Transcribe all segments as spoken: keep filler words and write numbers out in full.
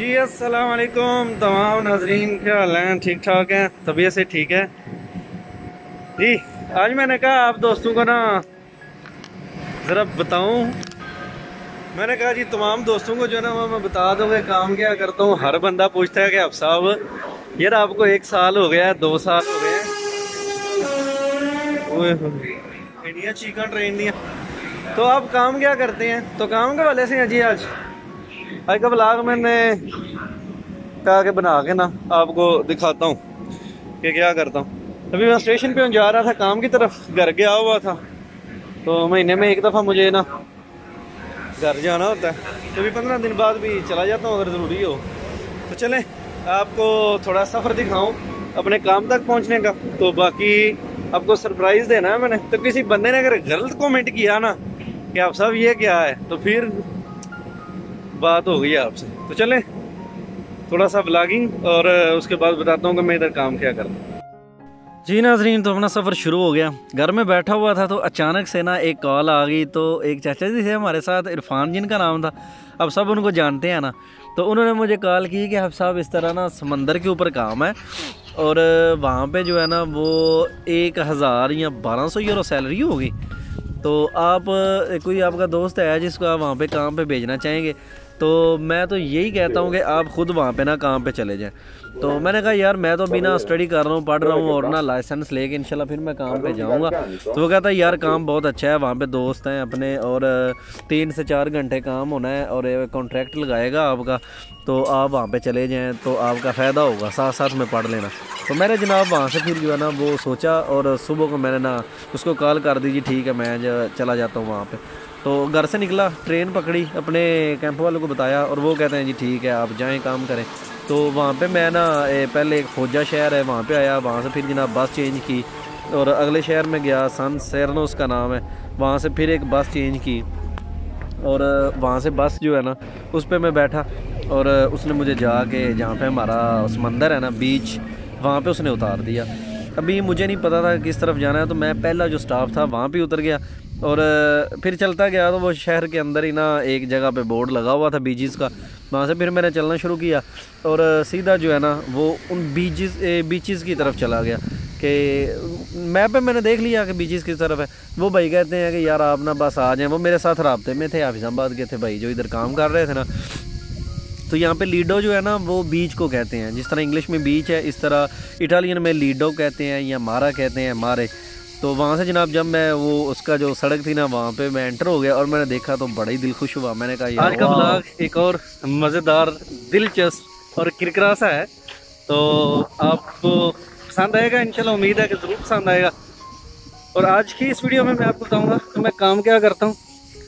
जी अस्सलाम वालेकुम तमाम नाजरीन, क्या हाल हैं? ठीक ठाक हैं? तबीयत से ठीक है जी। आज मैंने कहा आप दोस्तों को ना ज़रा बताऊं, मैंने कहा जी तमाम दोस्तों को जो है ना वो मैं बता दूँगा काम क्या करता हूँ। हर बंदा पूछता है कि अब साहब यार आपको एक साल हो गया है, दो साल हो गए हैं, इंडिया चिकन ट्रेन दिया, तो आप काम क्या करते हैं? तो काम के वाले से हैं जी। आज आज का ब्लॉग मैंने कहा कि बना के ना आपको दिखाता हूँ कि क्या करता हूँ। अभी मैं स्टेशन पे जा रहा था काम की तरफ, घर गया हुआ था, तो महीने में एक दफ़ा मुझे ना घर जाना होता है, तो भी पंद्रह दिन बाद भी चला जाता हूँ अगर ज़रूरी हो। तो चलें आपको थोड़ा सफ़र दिखाऊँ अपने काम तक पहुँचने का। तो बाकी आपको सरप्राइज़ देना है मैंने। तो किसी बंदे ने अगर गलत कमेंट किया ना कि आप सब ये क्या है, तो फिर बात हो गई आपसे। तो चलें थोड़ा सा ब्लॉगिंग और उसके बाद बताता हूँ कि मैं इधर काम क्या कर रहा हूँ। जी नाजरीन, तो अपना सफ़र शुरू हो गया। घर में बैठा हुआ था तो अचानक से ना एक कॉल आ गई। तो एक चाचा जी थे हमारे साथ, इरफान जिनका नाम था, अब सब उनको जानते हैं ना, तो उन्होंने मुझे कॉल की कि आप साहब इस तरह ना समंदर के ऊपर काम है और वहाँ पे जो है ना वो एक हज़ार या बारह सौ यूरो सैलरी होगी, तो आप कोई आपका दोस्त है जिसको आप वहाँ पे काम पे भेजना चाहेंगे। तो मैं तो यही कहता हूँ कि आप ख़ुद वहाँ पे ना काम पे चले जाएं। तो मैंने कहा यार मैं तो बिना स्टडी कर रहा हूँ, पढ़ रहा हूँ और ना लाइसेंस लेके इंशाल्लाह फिर मैं काम पे जाऊँगा। तो वो कहता है यार काम बहुत अच्छा है, वहाँ पे दोस्त हैं अपने और तीन से चार घंटे काम होना है और कॉन्ट्रैक्ट लगाएगा आपका, तो आप वहाँ पे चले जाएँ तो आपका फ़ायदा होगा, साथ साथ में पढ़ लेना। तो मैंने जनाब वहाँ से फिर जो है ना वो सोचा और सुबह को मैंने ना उसको कॉल कर दी, जी ठीक है मैं जो चला जाता हूँ वहाँ पे। तो घर से निकला, ट्रेन पकड़ी, अपने कैंप वालों को बताया और वो कहते हैं जी ठीक है आप जाएं काम करें। तो वहाँ पे मैं ना पहले एक खोजा शहर है वहाँ पे आया, वहाँ से फिर जनाब बस चेंज की और अगले शहर में गया, सन सेरनो उसका नाम है, वहाँ से फिर एक बस चेंज की और वहाँ से बस जो है ना उस पर मैं बैठा और उसने मुझे जाके जहाँ पे हमारा समंदर है ना बीच, वहाँ पे उसने उतार दिया। अभी मुझे नहीं पता था किस तरफ जाना है, तो मैं पहला जो स्टॉप था वहाँ पे उतर गया और फिर चलता गया। तो वो शहर के अंदर ही ना एक जगह पे बोर्ड लगा हुआ था बीचेस का, वहाँ से फिर मैंने चलना शुरू किया और सीधा जो है ना वो उन बीचेस बीचेस की तरफ चला गया कि मैप पे मैंने देख लिया कि बीचेस की तरफ है। वो भाई कहते हैं कि यार आप ना बस आ जाएँ, वो मेरे साथ राब्ते में थे, हाफिजाबाद के थे भाई जो इधर काम कर रहे थे ना। तो यहाँ पे लीडो जो है ना वो बीच को कहते हैं, जिस तरह इंग्लिश में बीच है इस तरह इटालियन में लीडो कहते हैं या मारा कहते हैं, मारे। तो वहाँ से जनाब जब मैं वो उसका जो सड़क थी ना वहाँ पे मैं एंटर हो गया और मैंने देखा तो बड़ा ही दिल खुश हुआ। मैंने कहा यार आज का ब्लॉग एक और मज़ेदार, दिलचस्प और किरकिरा सा है, तो आपको पसंद आएगा इंशाल्लाह, उम्मीद है कि ज़रूर पसंद आएगा। और आज की इस वीडियो में मैं आपको बताऊँगा कि मैं काम क्या करता हूँ।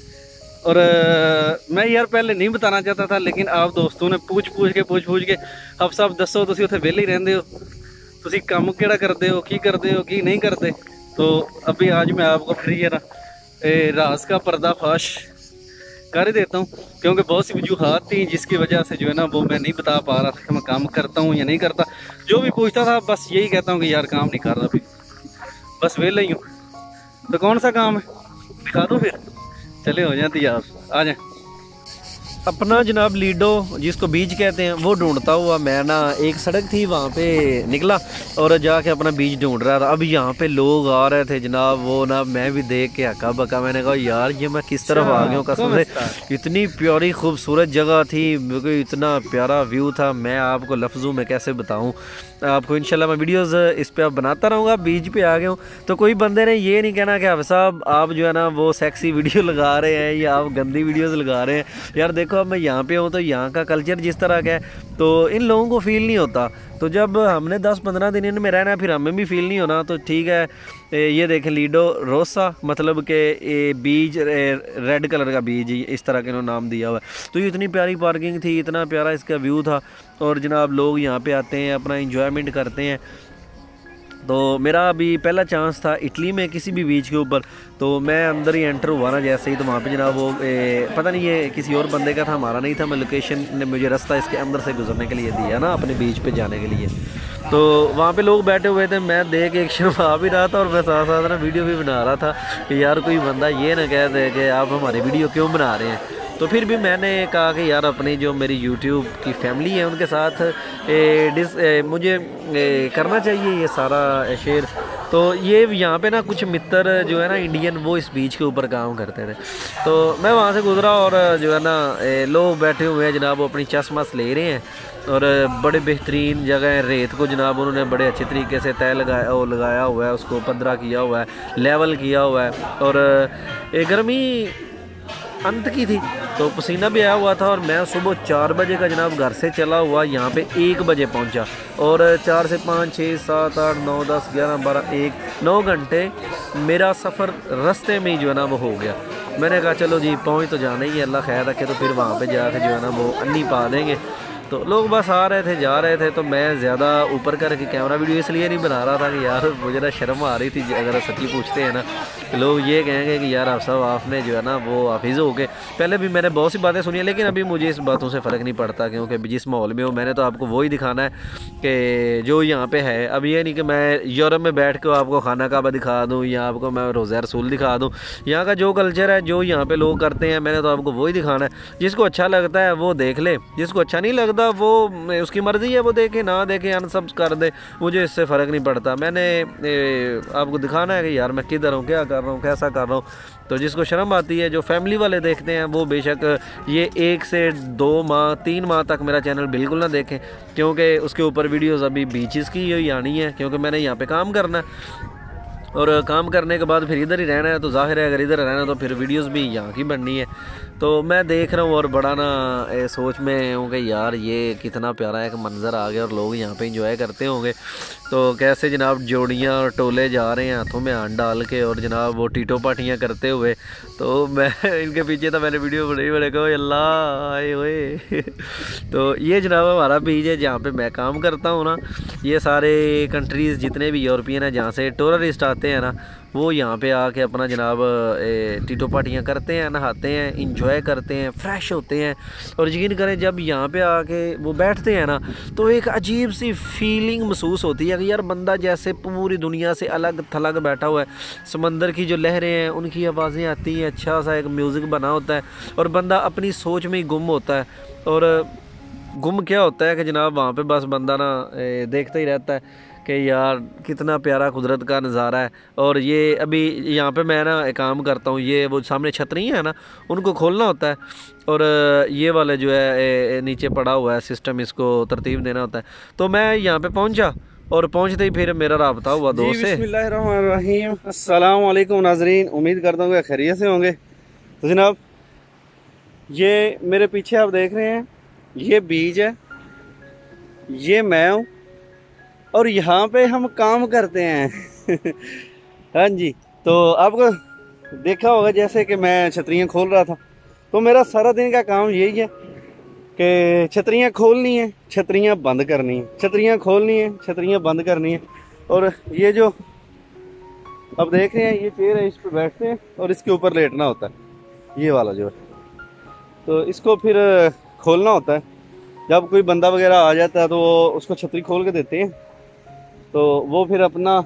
और आ, मैं यार पहले नहीं बताना चाहता था, लेकिन आप दोस्तों ने पूछ पूछ के पूछ पूछ के अब सब दसो तुसी उत्थे वेले ही रहंदे हो, तुसी काम केड़ा करदे हो, की करदे हो, की नहीं करते। तो अभी आज मैं आपको फिर ये ना राज का पर्दाफाश कर ही देता हूँ, क्योंकि बहुत सी वजूहात थी जिसकी वजह से जो है ना वो मैं नहीं बता पा रहा था कि मैं काम करता हूँ या नहीं करता। जो भी पूछता था बस यही कहता हूँ कि यार काम नहीं कर रहा, अभी बस वेले ही हूँ। तो कौन सा काम है दिखा दो फिर, चले हो जाती आप आ जाए। अपना जनाब लीडो जिसको बीच कहते हैं वो ढूंढता हुआ मैं ना एक सड़क थी वहाँ पे निकला और जाके अपना बीच ढूंढ रहा था। अब यहाँ पे लोग आ रहे थे जनाब, वो ना मैं भी देख के हका बका, मैंने कहा यार ये मैं किस तरफ आ गया हूँ कसम से। इतनी प्यारी खूबसूरत जगह थी, इतना प्यारा व्यू था, मैं आपको लफ्ज़ों में कैसे बताऊँ आपको। इंशाल्लाह मैं वीडियोस इस पे अब बनाता रहूँगा। बीच पे आ गया हूँ तो कोई बंदे ने ये नहीं कहना कि हाफ़िज़ साहब आप जो है ना वो सेक्सी वीडियो लगा रहे हैं या आप गंदी वीडियोस लगा रहे हैं। यार देखो अब मैं यहाँ पे हूँ तो यहाँ का कल्चर जिस तरह का है तो इन लोगों को फील नहीं होता, तो जब हमने दस पंद्रह दिन इनमें रहना फिर हमें भी फील नहीं होना। तो ठीक है, ये देखें लीडो रोसा, मतलब कि बीज रेड कलर का बीज इस तरह के इन्होंने नाम दिया हुआ है। तो ये इतनी प्यारी पार्किंग थी, इतना प्यारा इसका व्यू था और जनाब लोग यहाँ पे आते हैं अपना इंजॉयमेंट करते हैं। तो मेरा अभी पहला चांस था इटली में किसी भी बीच के ऊपर, तो मैं अंदर ही एंटर हुआ ना जैसे ही, तो वहाँ पे जनाब वो ए, पता नहीं ये किसी और बंदे का था, हमारा नहीं था। मैं लोकेशन ने मुझे रास्ता इसके अंदर से गुजरने के लिए दिया ना अपने बीच पे जाने के लिए। तो वहाँ पे लोग बैठे हुए थे, मैं देख एक शर्मा भी रहा था और मैं साथ साथ ना वीडियो भी बना रहा था कि यार कोई बंदा ये ना कह दे कि आप हमारी वीडियो क्यों बना रहे हैं। तो फिर भी मैंने कहा कि यार अपनी जो मेरी यूट्यूब की फैमिली है उनके साथ ए, डिस ए, मुझे ए, करना चाहिए ये सारा शेयर। तो ये यहाँ पे ना कुछ मित्र जो है ना इंडियन, वो इस बीच के ऊपर काम करते थे। तो मैं वहाँ से गुजरा और जो है ना लोग बैठे हुए हैं जनाब, वो अपनी चश्मस ले रहे हैं और बड़े बेहतरीन जगह है। रेत को जनाब उन्होंने बड़े अच्छे तरीके से तय लगाया वो लगाया हुआ है, उसको पदरा किया हुआ है, लेवल किया हुआ है। और गर्मी अंत की थी तो पसीना भी आया हुआ था और मैं सुबह चार बजे का जनाब घर से चला हुआ यहाँ पे एक बजे पहुँचा। और चार से पाँच छः सात आठ नौ दस ग्यारह बारह एक नौ घंटे मेरा सफ़र रास्ते में ही जो है ना वो हो गया। मैंने कहा चलो जी पहुँच तो जाना ही है, अल्लाह खैर रखे, तो फिर वहाँ पे जाकर जो है ना वो अन्नी पा देंगे। तो लोग बस आ रहे थे जा रहे थे, तो मैं ज़्यादा ऊपर करके कैमरा वीडियो इसलिए नहीं बना रहा था कि यार मुझे ना शर्म आ रही थी। अगर सच्ची पूछते हैं ना कि लोग ये कहेंगे कि यार आप सब आपने जो है ना वो हाफिज़ हो गए। पहले भी मैंने बहुत सी बातें सुनी है, लेकिन अभी मुझे इस बातों से फ़र्क नहीं पड़ता, क्योंकि जिस माहौल में हो मैंने तो आपको वही दिखाना है कि जो यहाँ पे है। अब ये नहीं कि मैं यूरोप में बैठ के आपको खाना काबा दिखा दूँ या आपको मैं रोज़ा रसूल दिखा दूँ। यहाँ का जो कल्चर है, जो यहाँ पे लोग करते हैं, मैंने तो आपको वही दिखाना है। जिसको अच्छा लगता है वो देख ले, जिसको अच्छा नहीं लगता वो उसकी मर्ज़ी है, वो देखे ना देखे अनसब्स कर दे, मुझे इससे फ़र्क नहीं पड़ता। मैंने ए, आपको दिखाना है कि यार मैं किधर हूँ, क्या कर रहा हूँ, कैसा कर रहा हूँ। तो जिसको शर्म आती है, जो फैमिली वाले देखते हैं, वो बेशक ये एक से दो माह तीन माह तक मेरा चैनल बिल्कुल ना देखें, क्योंकि उसके ऊपर वीडियोस अभी बीचेस की ही आनी है, क्योंकि मैंने यहाँ पे काम करना है और काम करने के बाद फिर इधर ही रहना है। तो जाहिर है अगर इधर रहना है तो फिर वीडियोस भी यहाँ की बननी है। तो मैं देख रहा हूँ और बड़ा ना ए, सोच में हूँ कि यार ये कितना प्यारा एक मंज़र आ गया और लोग यहाँ पे इंजॉय करते होंगे। तो कैसे जनाब जोड़ियाँ और टोले जा रहे हैं हाथों में हाथ डाल के और जनाब वो टीटो पाटियाँ करते हुए। तो मैं इनके पीछे था, मैंने वीडियो बनाई, मैंने कहा अल्लाह आए हुए। तो ये जनाब हमारा बीच है जहाँ पे मैं काम करता हूँ ना। ये सारे कंट्रीज़ जितने भी यूरोपियन हैं जहाँ से टूरिस्ट आते हैं ना, वो यहाँ पे आके अपना जनाब टीटो पाटियाँ करते हैं, नहाते हैं, इंजॉय करते हैं, फ्रेश होते हैं। और यकीन करें जब यहाँ पे आके वो बैठते हैं ना तो एक अजीब सी फीलिंग महसूस होती है कि यार बंदा जैसे पूरी दुनिया से अलग थलग बैठा हुआ है। समंदर की जो लहरें हैं उनकी आवाज़ें आती हैं, अच्छा सा एक म्यूज़िक बना होता है और बंदा अपनी सोच में ही गुम होता है। और गुम क्या होता है कि जनाब वहाँ पे बस बंदा ना देखता ही रहता है कि यार कितना प्यारा कुदरत का नज़ारा है। और ये अभी यहाँ पे मैं ना एक काम करता हूँ, ये वो सामने छतरी है ना, उनको खोलना होता है और ये वाला जो है नीचे पड़ा हुआ है सिस्टम, इसको तरतीब देना होता है। तो मैं यहाँ पे पहुँचा और पहुँचते ही फिर मेरा राब्ता हुआ दोस्त से। बिस्मिल्लाहिर्रहमानिर्रहीम, अस्सलाम वालेकुम नाजरीन, उम्मीद करता हूँ कि खैरियत से होंगे। तो जनाब ये मेरे पीछे आप देख रहे हैं, ये बीज है, ये मैं हूँ और यहाँ पे हम काम करते हैं। हाँ जी, तो आपको देखा होगा जैसे कि मैं छतरियाँ खोल रहा था, तो मेरा सारा दिन का काम यही है कि छतरियाँ खोलनी है, छतरियाँ बंद करनी है, छतरियाँ खोलनी है, छतरियाँ बंद करनी है। और ये जो अब देख रहे हैं ये चेयर है, इस पर बैठते हैं और इसके ऊपर लेटना होता है, ये वाला जो है। तो इसको फिर खोलना होता है, जब कोई बंदा वगैरह आ जाता है तो वो उसको छतरी खोल के देते हैं, तो वो फिर अपना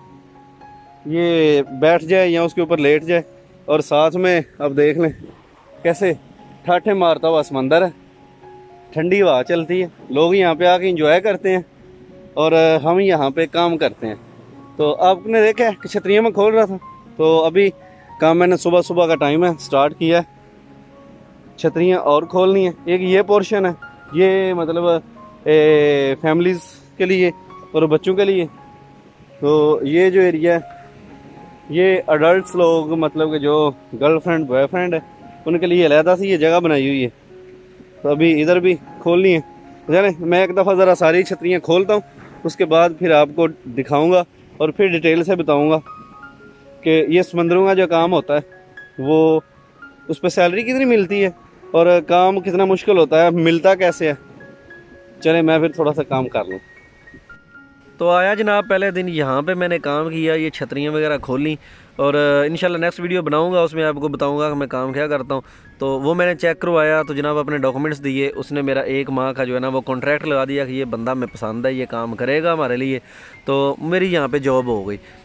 ये बैठ जाए या उसके ऊपर लेट जाए। और साथ में अब देख लें कैसे ठाठे मारता हुआ समंदर है, ठंडी हवा चलती है, लोग यहाँ पे आके एंजॉय करते हैं और हम यहाँ पे काम करते हैं। तो आपने देखा है कि छतरियाँ मैं खोल रहा था, तो अभी काम मैंने सुबह सुबह का टाइम है स्टार्ट किया है, छतरियाँ और खोलनी है। एक ये पोर्शन है, ये मतलब फैमिलीज़ के लिए और बच्चों के लिए। तो ये जो एरिया है ये अडल्ट्स लोग, मतलब कि जो गर्लफ्रेंड बॉयफ्रेंड है उनके लिए अलहदा सी ये जगह बनाई हुई है। तो अभी इधर भी खोलनी है। तो जाने मैं एक दफ़ा ज़रा सारी छतरियाँ खोलता हूँ, उसके बाद फिर आपको दिखाऊंगा और फिर डिटेल से बताऊंगा कि ये समंदरों का जो काम होता है वो उस पर सैलरी कितनी मिलती है और काम कितना मुश्किल होता है, मिलता कैसे है। चले मैं फिर थोड़ा सा काम कर लूँ। तो आया जनाब पहले दिन यहाँ पे मैंने काम किया, ये छतरियाँ वगैरह खोली और इंशाल्लाह नेक्स्ट वीडियो बनाऊंगा, उसमें आपको बताऊंगा कि मैं काम क्या करता हूँ। तो वो मैंने चेक करवाया, तो जनाब अपने डॉक्यूमेंट्स दिए, उसने मेरा एक माह का जो है ना वो कॉन्ट्रैक्ट लगा दिया कि ये बंदा हमें पसंद है, ये काम करेगा हमारे लिए। तो मेरी यहाँ पे जॉब हो गई।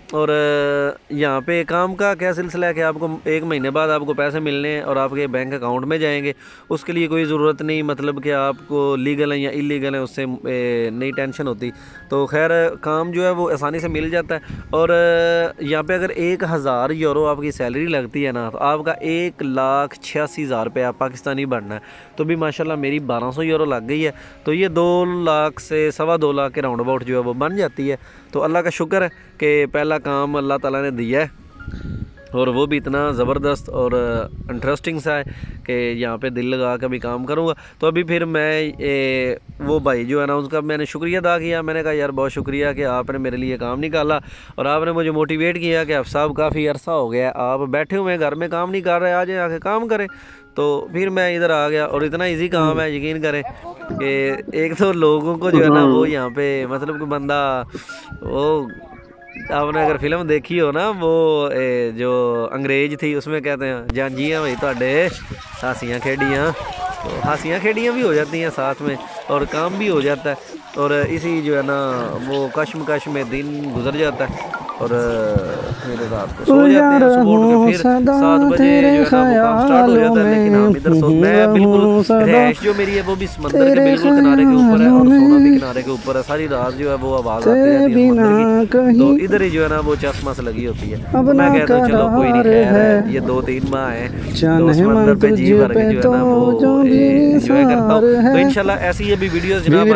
और यहाँ पे काम का क्या सिलसिला है कि आपको एक महीने बाद आपको पैसे मिलने हैं और आपके बैंक अकाउंट में जाएंगे। उसके लिए कोई ज़रूरत नहीं, मतलब कि आपको लीगल है या इलीगल है उससे नहीं टेंशन होती। तो खैर काम जो है वो आसानी से मिल जाता है। और यहाँ पे अगर एक हज़ार यूरो आपकी सैलरी लगती है ना, तो आपका एक लाख छियासी हज़ार रुपये पाकिस्तानी बनना है। तो भी माशाल्लाह मेरी बारह सौ यूरो लग गई है, तो ये दो लाख से सवा दो लाख के राउंड अबाउट जो है वो बन जाती है। तो अल्लाह का शुक्र है कि पहला काम अल्लाह ताला ने दिया है, और वो भी इतना ज़बरदस्त और इंटरेस्टिंग सा है कि यहाँ पे दिल लगा कर भी काम करूँगा। तो अभी फिर मैं ए, वो भाई जो है ना उसका मैंने शुक्रिया अदा किया। मैंने कहा यार बहुत शुक्रिया कि आपने मेरे लिए काम निकाला और आपने मुझे मोटिवेट किया कि अब साहब काफ़ी अरसा हो गया, आप बैठे हुए हैं घर में काम नहीं कर रहे, आ जाए आके काम करें। तो फिर मैं इधर आ गया और इतना इजी काम है, यकीन करें कि एक तो लोगों को जो है ना वो यहाँ पे मतलब कि बंदा वो, आपने अगर फिल्म देखी हो ना वो ए, जो अंग्रेज थी उसमें कहते हैं जांजियाँ भाई ਤੁਹਾਡੇ हासियाँ खेड़ियाँ, तो हासियाँ खेड़ियाँ भी हो जाती हैं साथ में और काम भी हो जाता है। और इसी जो है ना वो कश्मकश में दिन गुजर जाता है और मेरे रात को सो जाते हैं, सुबह उठ के फिर सात बजे जो है ना वो काम स्टार्ट हो जाता है। लेकिन हम इधर सो, मैं बिल्कुल रैश जो मेरी है वो भी समंदर के बिल्कुल किनारे के ऊपर है और सोना भी किनारे के ऊपर है। सारी रात जो है वो आवाज़ आती रहती है समंदर की, तो इधर ही जो है ना वो चश्मस लगी होती है। तो मैं कहता हूँ चलो कोई नहीं, खैर है, ये दो तीन माह है तो समंदर पे जी भर के जो है ना वो एंजॉय करता हूँ। तो इंशाल्लाह ऐसी अभी वीडियोस जनाब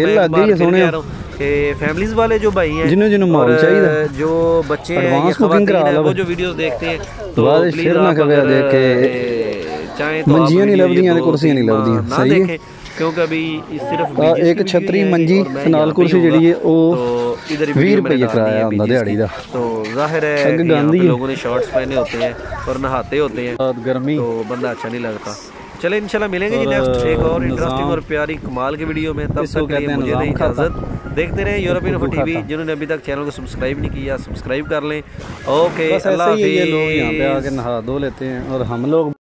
आएंगी कि फैमिलीज वाले जो भाई हैं जिन्हों जिन्हों माहौल चाहिए, जो बच्चे हैं, खवातीन हैं, वो जो वीडियोस देखते हैं तो प्लीज आप अगर चाहें तो मंजियां नहीं लभदियां ते कुर्सियां नहीं लभदियां, सही है, क्योंकि अभी सिर्फ एक छतरी मंजी नाल कुर्सी जिहड़ी है वो इधर बीस रुपए किराया होंदा दिहाड़ी दा। तो जाहिर है गांधी लोगों ने शॉर्ट्स पहने होते हैं और नहाते होते हैं, गर्मी तो बंदा अच्छा नहीं लगता। चले इंशाल्लाह मिलेंगे जी नेक्स्ट एक और इंटरेस्टिंग और प्यारी कमाल की वीडियो में। तब तक के लिए मुझे दें इजाज़त, देखते रहें यूरोपियन इन्फो टीवी। जिन्होंने अभी तक चैनल को सब्सक्राइब नहीं किया सब्सक्राइब कर लें। ओके, अल्लाह हाफिज़। लोग यहाँ पे आके नहा धो लेते हैं और हम लोग